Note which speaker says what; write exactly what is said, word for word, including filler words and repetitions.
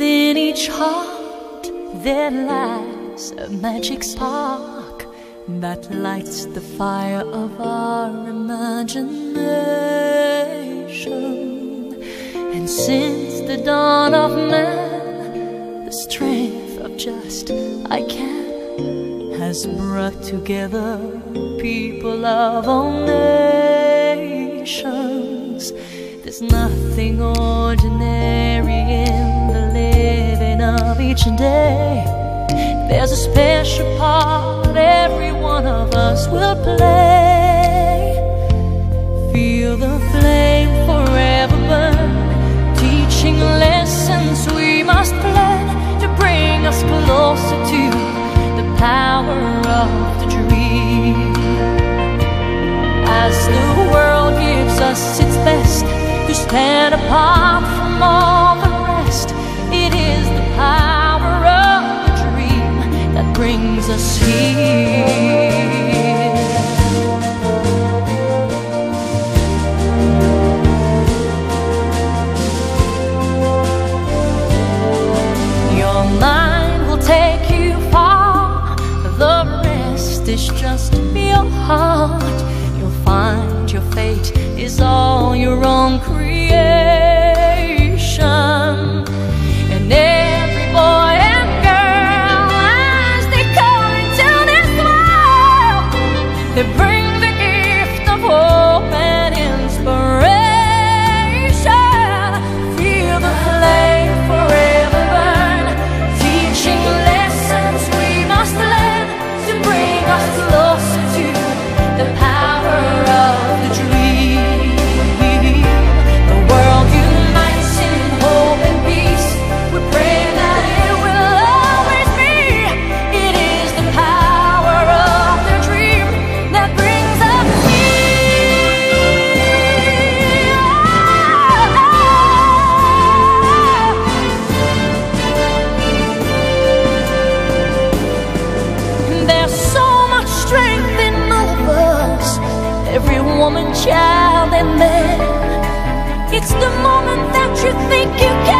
Speaker 1: Within each heart there lies a magic spark that lights the fire of our imagination. And since the dawn of man, the strength of just I can has brought together people of all nations. There's nothing ordinary in the living of each day. There's a special part every one of us will play. Feel the flame forever burn, teaching lessons we must learn to bring us closer to the power of the dream. As the world gives us its best to stand apart from all the rest, it is the power of the dream that brings us here. Your mind will take you far, the rest is just your heart. You'll find your fate is all your own creation. And every boy and girl, as they come into this world, they bring the gift of hope and inspiration. Feel the flame forever burn, teaching lessons we must learn to bring us closer to the power of the dream. The world unites in hope and peace. We pray that it will always be. It is the power of the dream that brings us here. There's so much strength in all of us, every woman, child, and man. It's the moment that you think you can.